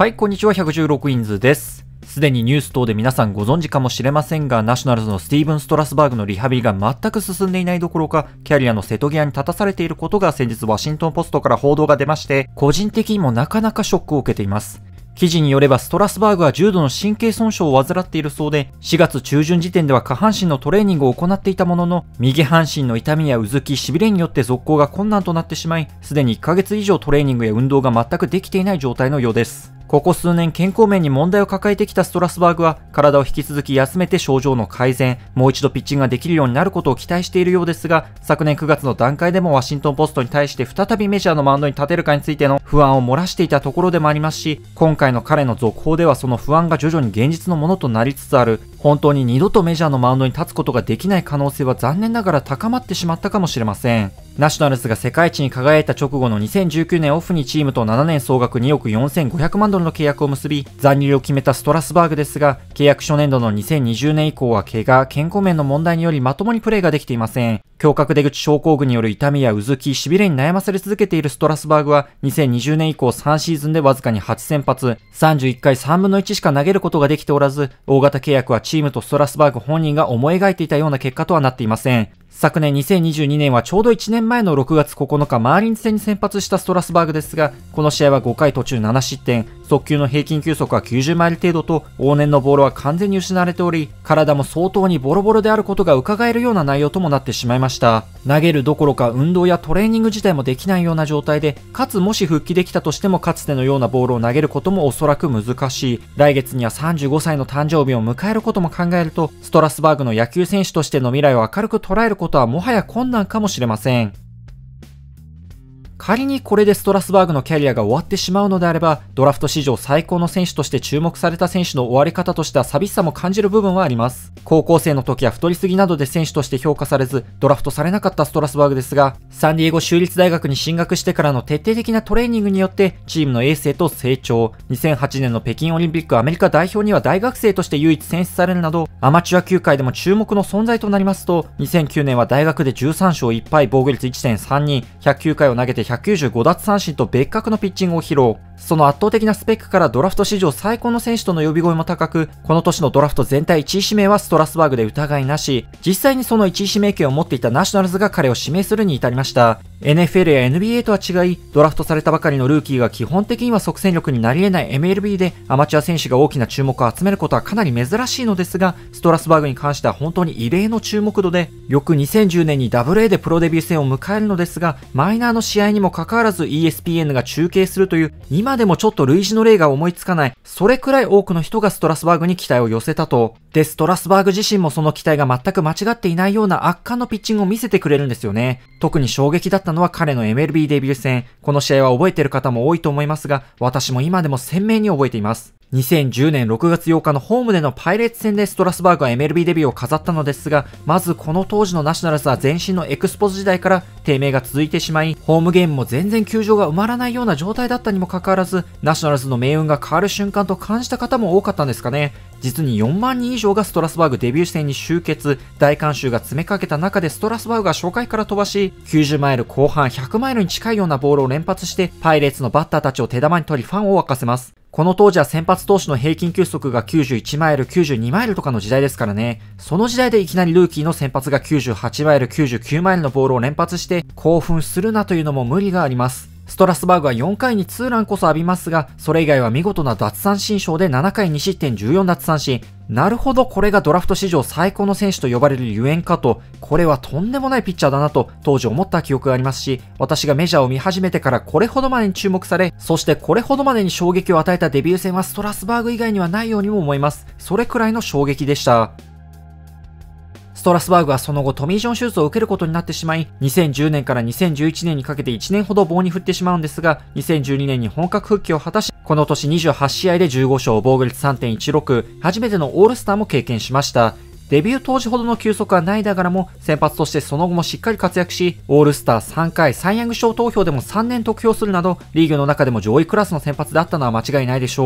はい、こんにちは、116インズです。すでにニュース等で皆さんご存知かもしれませんが、ナショナルズのスティーブン・ストラスバーグのリハビリが全く進んでいないどころか、キャリアの瀬戸際に立たされていることが先日ワシントンポストから報道が出まして、個人的にもなかなかショックを受けています。記事によればストラスバーグは重度の神経損傷を患っているそうで、4月中旬時点では下半身のトレーニングを行っていたものの、右半身の痛みやうずき、しびれによって続行が困難となってしまい、すでに1ヶ月以上トレーニングや運動が全くできていない状態のようです。ここ数年健康面に問題を抱えてきたストラスバーグは、体を引き続き休めて症状の改善、もう一度ピッチングができるようになることを期待しているようですが、昨年9月の段階でもワシントンポストに対して再びメジャーのマウンドに立てるかについての不安を漏らしていたところでもありますし、今回の彼の続報ではその不安が徐々に現実のものとなりつつある、本当に二度とメジャーのマウンドに立つことができない可能性は残念ながら高まってしまったかもしれません。ナショナルズが世界一に輝いた直後の2019年オフにチームと7年総額2億4500万ドルの契約を結び、残留を決めたストラスバーグですが、契約初年度の2020年以降は怪我、健康面の問題によりまともにプレーができていません。胸郭出口症候群による痛みやうずき、しびれに悩まされ続けているストラスバーグは、2020年以降3シーズンでわずかに8先発、31回3分の1しか投げることができておらず、大型契約はチームとストラスバーグ本人が思い描いていたような結果とはなっていません。昨年2022年はちょうど1年前の6月9日マーリンズ戦に先発したストラスバーグですが、この試合は5回途中7失点、速球の平均球速は90マイル程度と往年のボールは完全に失われており、体も相当にボロボロであることが伺えるような内容ともなってしまいました。投げるどころか運動やトレーニング自体もできないような状態で、かつもし復帰できたとしてもかつてのようなボールを投げることもおそらく難しい。来月には35歳の誕生日を迎えることも考えると、ストラスバーグの野球選手としての未来を明るく捉えることはもはや困難かもしれません。仮にこれでストラスバーグのキャリアが終わってしまうのであれば、ドラフト史上最高の選手として注目された選手の終わり方としては寂しさも感じる部分はあります。高校生の時は太りすぎなどで選手として評価されず、ドラフトされなかったストラスバーグですが、サンディエゴ州立大学に進学してからの徹底的なトレーニングによってチームのエースへと成長。2008年の北京オリンピックアメリカ代表には大学生として唯一選出されるなど、アマチュア球界でも注目の存在となりますと、2009年は大学で13勝1敗、防御率 1.32、109回を投げて195奪三振と別格のピッチングを披露。その圧倒的なスペックからドラフト史上最高の選手との呼び声も高く、この年のドラフト全体1位指名はストラスバーグで疑いなし、実際にその1位指名権を持っていたナショナルズが彼を指名するに至りました。NFL や NBA とは違い、ドラフトされたばかりのルーキーが基本的には即戦力になり得ない MLB でアマチュア選手が大きな注目を集めることはかなり珍しいのですが、ストラスバーグに関しては本当に異例の注目度で、翌2010年に AA でプロデビュー戦を迎えるのですが、マイナーの試合にもかかわらず ESPN が中継するという、今でもちょっと類似の例が思いつかない、それくらい多くの人がストラスバーグに期待を寄せたと。で、ストラスバーグ自身もその期待が全く間違っていないような圧巻のピッチングを見せてくれるんですよね。特に衝撃だったのは彼の MLB デビュー戦。この試合は覚えている方も多いと思いますが、私も今でも鮮明に覚えています。2010年6月8日のホームでのパイレーツ戦でストラスバーグは MLB デビューを飾ったのですが、まずこの当時のナショナルズは前身のエクスポズ時代から低迷が続いてしまい、ホームゲームも全然球場が埋まらないような状態だったにもかかわらず、ナショナルズの命運が変わる瞬間と感じた方も多かったんですかね。実に4万人以上がストラスバーグデビュー戦に集結、大観衆が詰めかけた中でストラスバーグが初回から飛ばし、90マイル後半100マイルに近いようなボールを連発して、パイレーツのバッターたちを手玉に取りファンを沸かせます。この当時は先発投手の平均球速が91マイル、92マイルとかの時代ですからね。その時代でいきなりルーキーの先発が98マイル、99マイルのボールを連発して興奮するなというのも無理があります。ストラスバーグは4回にツーランこそ浴びますが、それ以外は見事な奪三振ショーで7回2失点14奪三振。なるほど、これがドラフト史上最高の選手と呼ばれるゆえんかと、これはとんでもないピッチャーだなと当時思った記憶がありますし、私がメジャーを見始めてからこれほどまでに注目され、そしてこれほどまでに衝撃を与えたデビュー戦はストラスバーグ以外にはないようにも思います。それくらいの衝撃でした。ストラスバーグはその後トミー・ジョン手術を受けることになってしまい、2010年から2011年にかけて1年ほど棒に振ってしまうんですが、2012年に本格復帰を果たし、この年28試合で15勝、防御率 3.16、初めてのオールスターも経験しました。デビュー当時ほどの球速はないながらも、先発としてその後もしっかり活躍し、オールスター3回、サイ・ヤング賞投票でも3年得票するなど、リーグの中でも上位クラスの先発だったのは間違いないでしょう。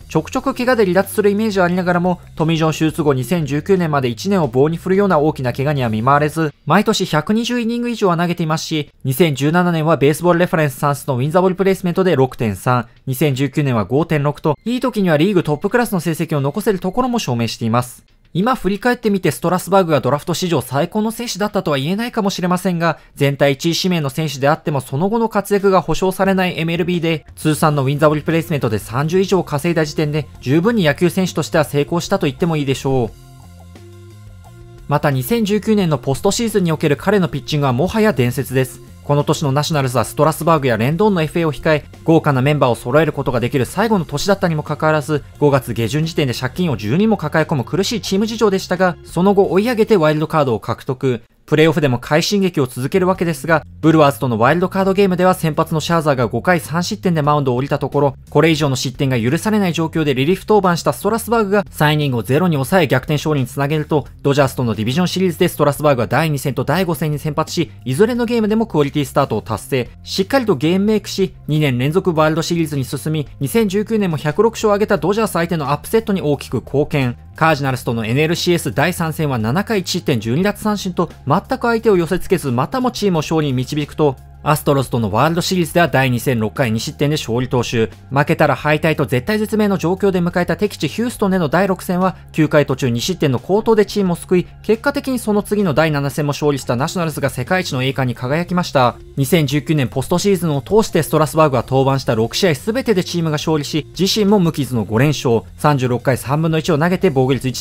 ちょくちょく怪我で離脱するイメージはありながらも、トミー・ジョン手術後2019年まで1年を棒に振るような大きな怪我には見舞われず、毎年120イニング以上は投げていますし、2017年はベースボールレファレンス算数のウィンザボールプレイスメントで 6.3、2019年は 5.6 と、いい時にはリーグトップクラスの成績を残せるところも証明しています。今振り返ってみてストラスバーグがドラフト史上最高の選手だったとは言えないかもしれませんが、全体1位指名の選手であってもその後の活躍が保証されない MLB で、通算のウィンザボールプレイスメントで30以上稼いだ時点で十分に野球選手としては成功したと言ってもいいでしょう。また2019年のポストシーズンにおける彼のピッチングはもはや伝説です。この年のナショナルズはストラスバーグやレンドーンの FA を控え、豪華なメンバーを揃えることができる最後の年だったにもかかわらず、5月下旬時点で借金を10人も抱え込む苦しいチーム事情でしたが、その後追い上げてワイルドカードを獲得。プレイオフでも快進撃を続けるわけですが、ブルワーズとのワイルドカードゲームでは先発のシャーザーが5回3失点でマウンドを降りたところ、これ以上の失点が許されない状況でリリーフ登板したストラスバーグが3イニングを0に抑え逆転勝利につなげると、ドジャースとのディビジョンシリーズでストラスバーグは第2戦と第5戦に先発し、いずれのゲームでもクオリティスタートを達成、しっかりとゲームメイクし、2年連続ワールドシリーズに進み、2019年も106勝を挙げたドジャース相手のアップセットに大きく貢献。カージナルスとの NLCS 第3戦は7回1失点12奪三振と全く相手を寄せ付けずまたもチームを勝利に導くと、アストロズとのワールドシリーズでは第2戦6回2失点で勝利投手。負けたら敗退と絶対絶命の状況で迎えた敵地ヒューストンでの第6戦は9回途中2失点の好投でチームを救い、結果的にその次の第7戦も勝利したナショナルズが世界一の栄冠に輝きました。2019年ポストシーズンを通してストラスバーグは登板した6試合全てでチームが勝利し、自身も無傷の5連勝、36回3分の1を投げて防御率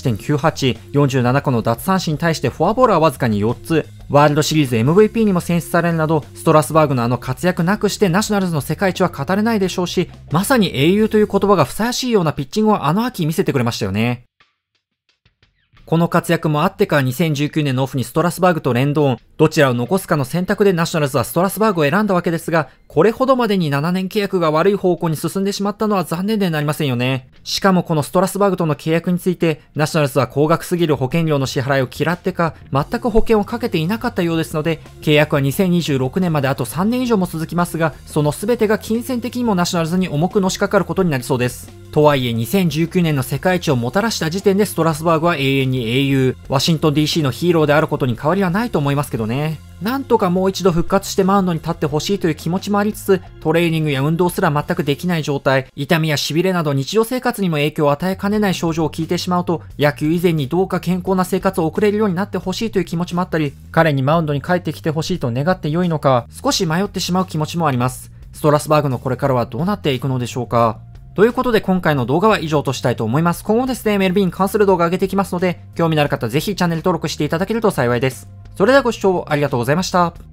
1.98、47個の奪三振に対してフォアボールはわずかに4つ、ワールドシリーズ MVP にも選出されるなど、ストラスバーグのあの活躍なくしてナショナルズの世界一は語れないでしょうし、まさに英雄という言葉がふさわしいようなピッチングをあの秋見せてくれましたよね。この活躍もあってか2019年のオフにストラスバーグとレンドーン、どちらを残すかの選択でナショナルズはストラスバーグを選んだわけですが、これほどまでに7年契約が悪い方向に進んでしまったのは残念でなりませんよね。しかもこのストラスバーグとの契約について、ナショナルズは高額すぎる保険料の支払いを嫌ってか、全く保険をかけていなかったようですので、契約は2026年まであと3年以上も続きますが、その全てが金銭的にもナショナルズに重くのしかかることになりそうです。とはいえ2019年の世界一をもたらした時点でストラスバーグは永遠に英雄、ワシントン DC のヒーローであることに変わりはないと思いますけどね。なんとかもう一度復活してマウンドに立ってほしいという気持ちもありつつ、トレーニングや運動すら全くできない状態、痛みや痺れなど日常生活にも影響を与えかねない症状を聞いてしまうと、野球以前にどうか健康な生活を送れるようになってほしいという気持ちもあったり、彼にマウンドに帰ってきてほしいと願って良いのか、少し迷ってしまう気持ちもあります。ストラスバーグのこれからはどうなっていくのでしょうか。ということで今回の動画は以上としたいと思います。今後ですね、MLB に関する動画を上げていきますので、興味のある方ぜひチャンネル登録していただけると幸いです。それではご視聴ありがとうございました。